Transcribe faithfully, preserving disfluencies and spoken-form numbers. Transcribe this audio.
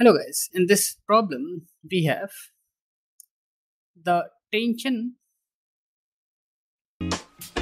Hello guys, in this problem we have the tension